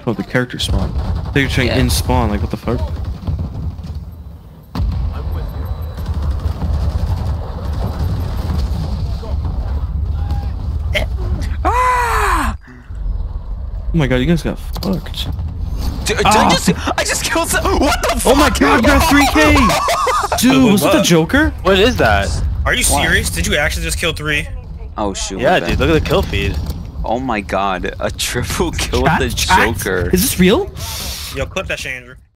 Oh, the character spawn. They're trying in spawn. Like, what the fuck? Ah! Oh my god, you guys got fucked. I just killed some. What the fuck? Oh my god, you got 3K! Dude, was it the Joker? What is that? Are you serious? Did you actually just kill 3? Oh shoot. Yeah, dude, look at the kill feed. Oh my god, a triple kill with the Joker. Is this real? Yo, clip that shit, Andrew.